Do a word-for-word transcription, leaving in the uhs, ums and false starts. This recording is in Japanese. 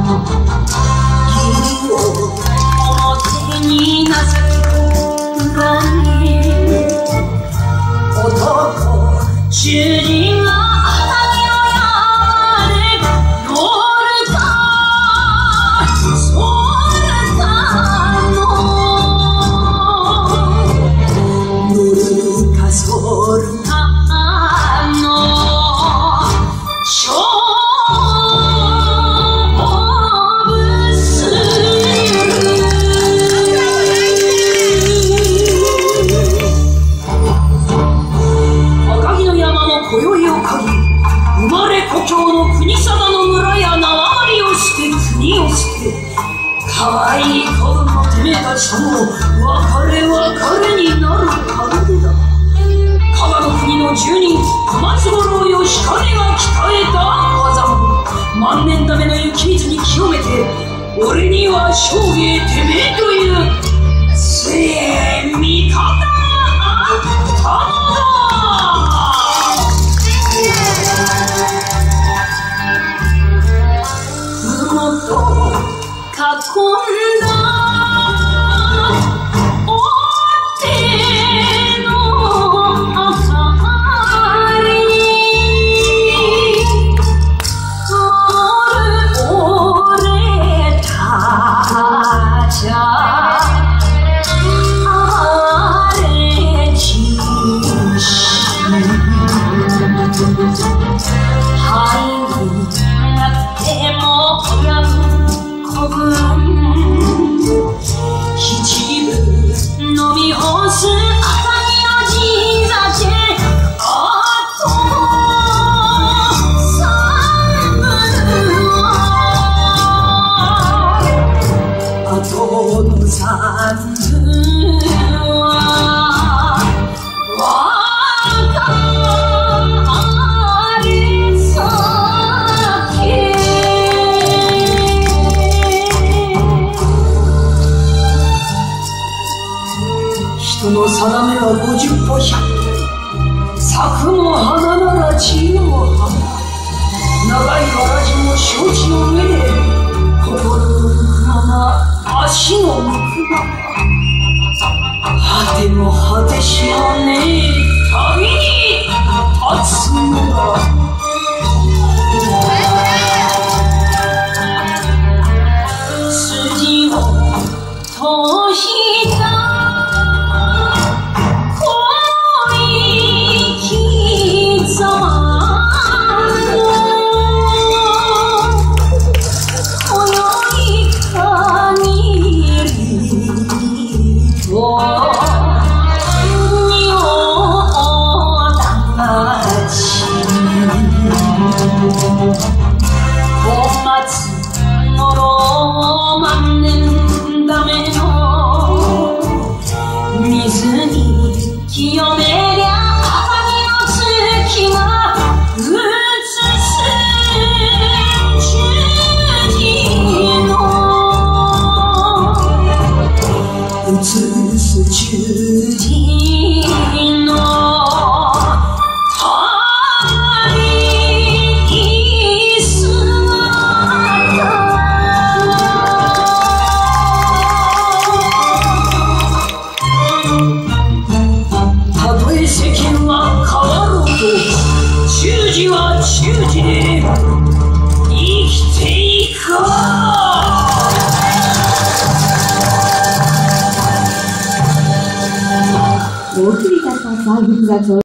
義を表になす裏に男主人が生まれ故郷の国定の村や縄張りをして国を捨て可愛い子分のてめえたちとも別れ別れになる門出だ。加賀の国の住人小松五郎義兼が鍛えた技も万年だめの雪水に清めて俺には生涯てめえという強え味方があったのだ。囲んだ大手の明かり俺たちゃあれちし入るなくても親分七分飲み干す赤城の陣酒あと三分はあとの三分は若り酒人の定めは五十歩百歩咲くも花なら散るも花長いわらじも承知の上で心の向くまま足の向くまま果ても果てしはねえ旅に立つのだ。筋を通した小松五郎万年だめの水に清めりゃ赤城の月が映す十字の映す十字の忠治は忠治で生きていこう。お送りいたします。